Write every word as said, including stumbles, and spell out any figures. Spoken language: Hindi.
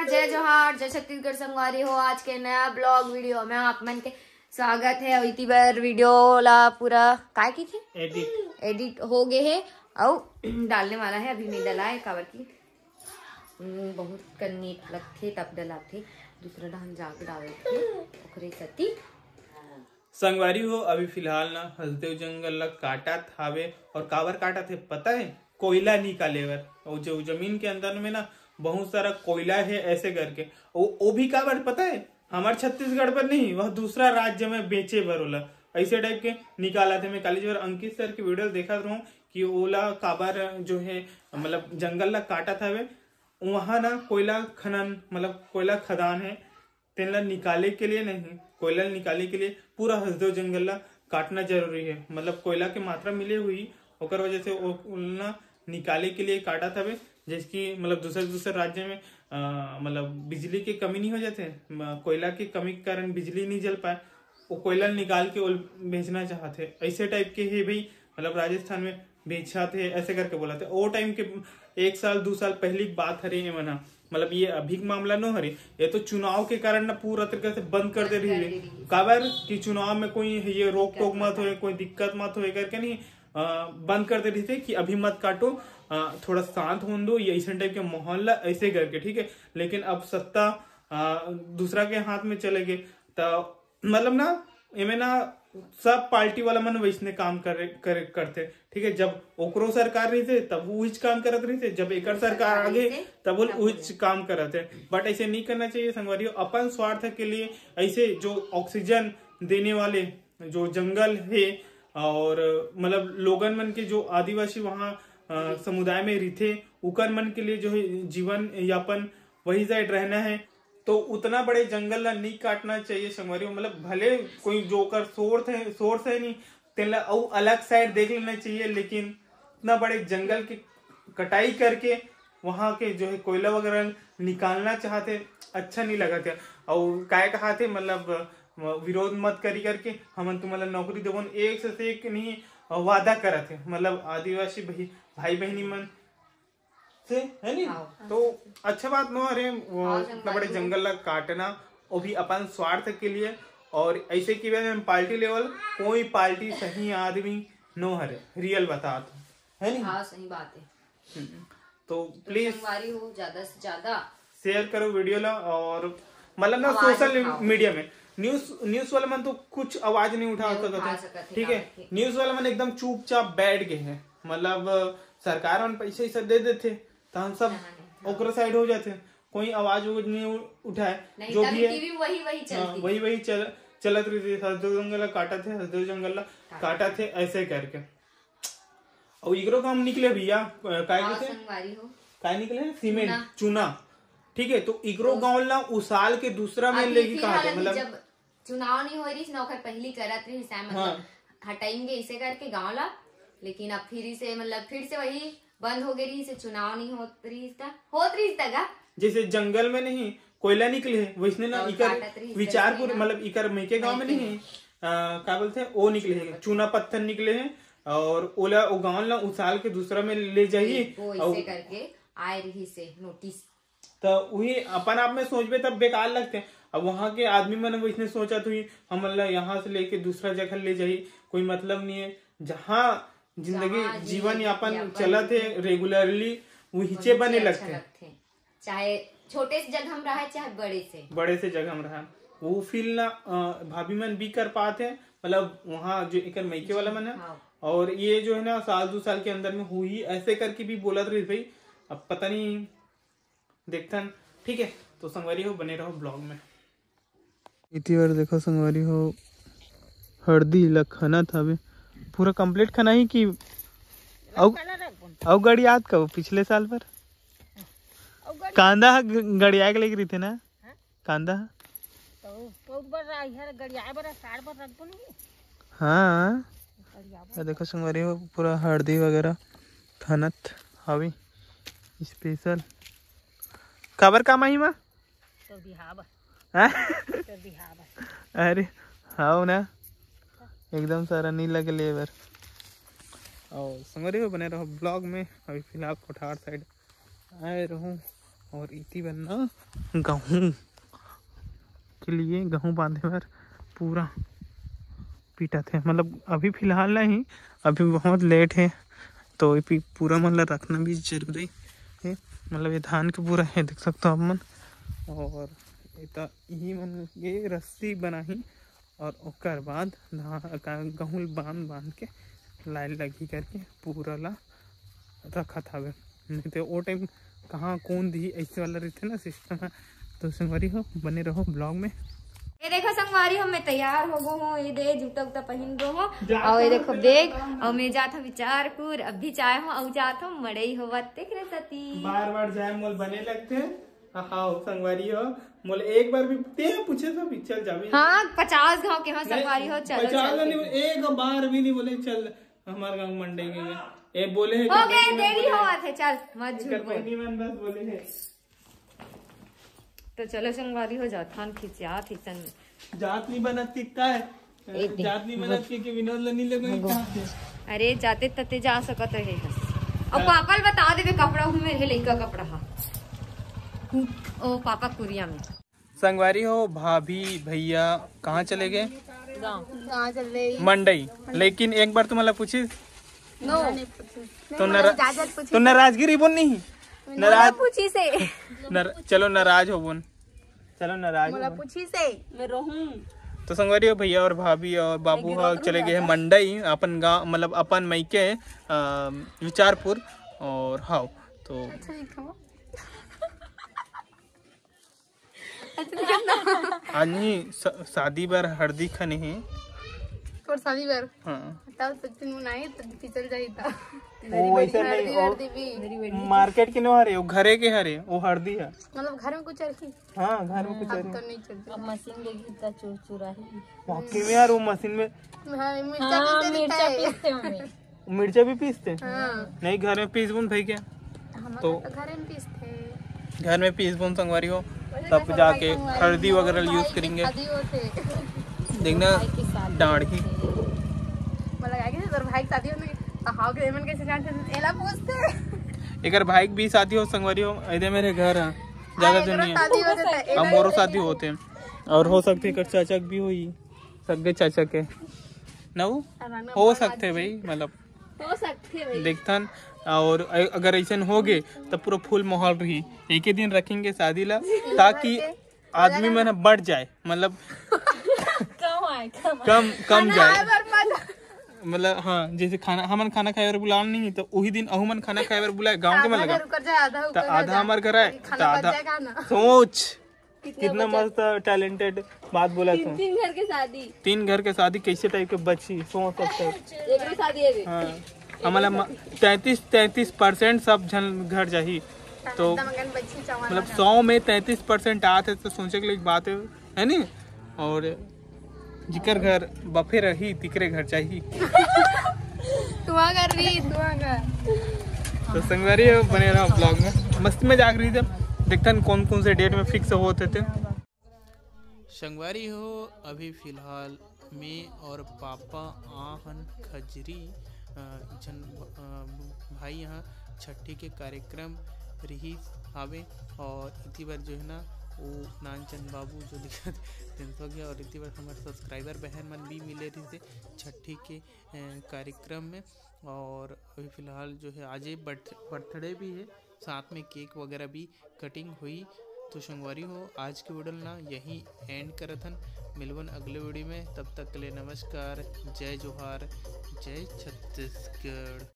जय जोहार, जय छत्तीसगढ़ संगवारी हो। आज के नया ब्लॉग वीडियो में आप मन के स्वागत है। इतनी बार वीडियो ला पूरा काय की थी एडिट एडिट हो गए है और डालने वाला है, अभी नहीं डला है काबर की बहुत कन्नी लगथे तब डला थे, दूसरा डाल जाके डाले थे ओकरे सती संगवारी हो। अभी फिलहाल ना हसदेव जंगल ला काटा थावे और काबर काटा थे पता है, कोयला निकाले बर। और जो जमीन के अंदर में ना बहुत सारा कोयला है ऐसे करके, वो वो भी काबर पता है, हमारे छत्तीसगढ़ पर नहीं, वह दूसरा राज्य में बेचे बर ओला ऐसे टाइप के निकाला थे। मैं कॉलेज बार अंकित सर की वीडियो देखा रहूं कि ओला काबर जो है मतलब जंगल ला काटा था वे, वहां ना कोयला खनन मतलब कोयला खदान है, तेला निकाले के लिए नहीं, कोयला निकाले के लिए पूरा हसदेव जंगल ला काटना जरूरी है। मतलब कोयला की मात्रा मिले हुई ओकर वजह से वो ना निकाले के लिए काटा था वे, जिसकी मतलब दूसरे दूसरे राज्य में मतलब बिजली की कमी नहीं हो जाते, कोयला की कमी के कारण बिजली नहीं जल पाए, वो कोयला निकाल के बेचना चाहते ऐसे टाइप के ही भाई। मतलब राजस्थान में बेचा थे ऐसे करके बोला थे। वो टाइम के एक साल दो साल पहले की बात हरे है मना, मतलब ये अभी मामला न हरे, ये तो चुनाव के कारण ना पूरा तरीके से बंद कर दे रही है काबर कि चुनाव में कोई ये रोक टोक मत हो, कोई दिक्कत मत हो करके नहीं आ, बंद कर दे रही थे कि अभी मत काटो, आ, थोड़ा शांत होने दो, ये ऐसे टाइप के माहौल ऐसे करके, ठीक है। लेकिन अब सत्ता आ, दूसरा के हाथ में चले गए तो मतलब ना इमें ना सब पार्टी वाला मन वैसने काम कर, कर करते, ठीक है। जब ओकरो सरकार रही थे तब वो उच काम करत रही थे, जब एक सरकार आ गई तब वो उच काम करत है। बट ऐसे नहीं करना चाहिए संगवारियों। अपन स्वार्थ के लिए ऐसे जो ऑक्सीजन देने वाले जो जंगल है और मतलब लोगन मन के जो आदिवासी वहाँ समुदाय में रहते उकर मन के लिए जो है जीवन यापन वही साइड रहना है, तो उतना बड़े जंगल ला नहीं काटना चाहिए संगवारी। मतलब भले कोई जोकर सोर्स है सोर्स है नहीं तेला और अलग साइड देख लेना चाहिए, लेकिन इतना बड़े जंगल की कटाई करके वहां के जो है कोयला वगैरह निकालना चाहते अच्छा नहीं लगा था। और काय कहा थे मतलब विरोध मत करी करके हम तुम्हारा नौकरी देवन एक से एक नहीं वादा करा थे, मतलब आदिवासी भाई भाई बहनी मन से है नहीं, तो अच्छा बात न अरे इतना बड़े जंगल ला काटना वो भी अपन स्वार्थ के लिए। और ऐसे की वजह पार्टी लेवल कोई पार्टी सही आदमी नो हरे रियल बता तो है नहीं। हाँ सही बात है। तो प्लीज हो ज्यादा से ज्यादा शेयर करो वीडियो ला। और मतलब ना सोशल मीडिया में न्यूज न्यूज वाला मन तो कुछ आवाज नहीं उठा सकता, ठीक है। न्यूज वाला मन एकदम चुपचाप बैठ गए हैं, मतलब सरकार उन पैसे से दे देते तो हम सब ओकरा साइड हो जाते, कोई आवाज उवाज नहीं उठाए, जो भी है वही वही चलती वही वही चल चलत रही थी। हसदेव जंगल काटा थे हसदेव जंगल काटा थे ऐसे करके। और इगरो काम निकले भैया काय थे काय निकले सीमेंट चूना, ठीक है। तो इगरो गाँव ला उसाल के दूसरा में लेके कहा था, मतलब जब चुनाव नहीं हो रही नौकर पहली करत रही मतलब हटाएंगे इसे करके गाँव ला, लेकिन अब फिर से मतलब फिर से वही बंद हो गई से चुनाव नहीं होत रही होत रही तक जैसे जंगल में नहीं कोयला निकले वैसने ना इकर विचारपुर मतलब इकर मेके गांव में नहीं क्या बोलते हैं वो निकले हैं चूना पत्थर निकले हैं और ओला वो गाँव ला उछाल के दूसरा में ले जाइए करके आए रही से नोटिस, तो वही अपन आप में सोच पे तब बेकार लगते हैं। अब वहाँ के आदमी मैंने वैसने सोचा तो हम अल्लाह यहाँ से लेके दूसरा जगह ले जाइए, कोई मतलब नहीं है। जहाँ जिंदगी जीवन यापन चलत है रेगुलरली वहीचे बने लगते हैं, चाहे छोटे से जगह हम रहे चाहे बड़े से बड़े से जगह हम रहे, वो फील ना भाभी मन भी कर पाते हैं। मतलब वहाँ जो एक मैके वाला मन है और ये जो है ना साल दो साल के अंदर में हुई ऐसे करके भी बोला रही भाई, अब पता नहीं देखता, ठीक है। तो संगवारी हो बने रहो ब्लॉग में। इतनी बार देखो संगवारी हो हल्दी ला खाना था बे पूरा कंप्लीट खाना ही कि अब गाड़ी याद कब पिछले साल पर कांदा गड़िया के लेके रही थे ना कांदा हाँ देखो संगवारी हो पूरा हल्दी वगैरह खानत हवी स्पेशल खबर का महिमा अरे हाँ ना एकदम सारा नहीं लगे लेबर। और संगवारी हो बने रहो ब्लॉग में। अभी फिलहाल कोठार साइड आए रहूं और इति बनना गेहूँ के लिए गेहूँ बांधे बर पूरा पीटा थे। मतलब अभी फिलहाल नहीं, अभी बहुत लेट है तो ये पूरा मतलब रखना भी जरूरी है। मतलब ये धान के पूरा है देख सकते हो आप मन। और यही मन ये रस्सी बनाही और ओकर बाद गेहूँ बांध बांध के लाइन लगी करके पूरा ला रखा था। नहीं तो वो टाइम कहाँ कौन दी ऐसे वाला रहते ना सिस्टम है। तो संगवारी हो बने रहो ब्लॉग में। ये देखो संगवारी हो मैं तैयार हो गो हूँ, ये दे जूता उता पहन गो हूँ और ये देखो देख और मैं जात हूँ विचारपुर। अब भी चाहे हूँ और जात हूँ मड़ई हो देख रहे सती बार बार जाए मोल बने लगते हैं। हाँ संगवारी हो मोल एक बार भी ते पूछे तो भी चल जावे। हाँ पचास गाँव के हाँ संगवारी हो चलो पचास नहीं एक बार भी नहीं बोले चल हमारे गाँव मंडई गए ए बोले है हो गए देरी हो थे चल मत झूठ बोल बस बोले है। तो चलो संगवारी हो जात हन खिंचा खिंचन जात नहीं बनती का है जात नहीं बनती कि विनोद ला नहीं लगो। अरे जाते तते जा सकत रहे और पापा बता देवे कपड़ा हूँ मेरे लड़का कपड़ा हा ओ पापा कुरिया में। संगवारी हो भाभी भैया कहाँ चले गए? कहाँ चल रहे मंडई। लेकिन एक बार तुम्हारा पूछी नो तो नरा, तो नाराजगिरी बोल नहीं नाराज पूछी से नर, चलो नाराज हो बोन चलो नाराज हो पूछी से मैं रहूं। तो संगवारी हो भैया और भाभी और बाबू हो चले गए हैं मंडई अपन गाँव मतलब अपन मैके विचारपुर। और हाँ तो आज नहीं शादी बार हल्दी खाने हैं और शादी बार हाँ तब सचिन मुनाई तब पिचल जाई था वो वैसे नहीं मार्केट के नहीं हरे वो घरे के हरे वो हल्दी है मतलब घर में कुछ रखी। हाँ घर में कुछ अब तो नहीं चलती अब मशीन लेगी तो चुरचुरा है वाकई में यार वो मशीन में हाँ, मिर्चा हाँ, मिर्चा पीसते हैं मिर्चा भी पीसते हैं हाँ। नहीं घर में पीस बुन भाई क्या तो घर में पीसते घर में पीस बुन संगवारी हो तब जाके हल्दी वगैरह यूज करेंगे। देखना डाढ़ी एक भाई भी शादी हो संगवारी हो इधर मेरे घर है ज्यादा दिन नहीं है अब मोरो शादी होते हैं और हो सकते कर चाचा भी हुई सगे चाचा के ना वो हो सकते भाई मतलब हो सकते देखता और अगर ऐसा हो गए तो पूरा फुल माहौल रही एक ही दिन रखेंगे शादी ला ताकि आदमी में बढ़ जाए मतलब कम कम जाए मतलब हाँ जैसे खाना हमन खाना खाए और बुलाना नहीं तो वही दिन अहुमन खाना खाए और बुलाए गांव के में लगा तो आधा हमारे घर आए तो आधा सोच कितना मस्त टैलेंटेड बात बोला तू। तीन घर के शादी तीन घर के शादी कैसे टाइप के बच्ची सोच सकते हाँ हमारा तैतीस तैतीस परसेंट सब जन घर जाही तो मतलब सौ में तैतीस परसेंट आते तो सोचे के लिए बात है है नी। और जिकर घर बफे रही तिकरे घर चाहिए तुआ घर रही तुआ घर। तो संगवारी बने रहा ब्लॉग में मस्ती में जाग रही थे देखते हैं कौन कौन से डेट में फिक्स होते थे। संगवारी हो अभी फिलहाल मैं और पापा आहन खजरी जन भाई यहाँ छठी के कार्यक्रम रही आवे और इतनी बार जो है ना वो नानचंद बाबू जो दिक्कत हो गया और इतनी बार हमारे सब्सक्राइबर बहन मन भी मिले रही थे छठी के कार्यक्रम में। और अभी फ़िलहाल जो है आज ही बर्थडे भी है साथ में केक वगैरह भी कटिंग हुई। तो संगवारी हो आज के वीडियो ना यहीं एंड करथन मिलवन अगले वीडियो में तब तक के लिए नमस्कार जय जोहार जय छत्तीसगढ़।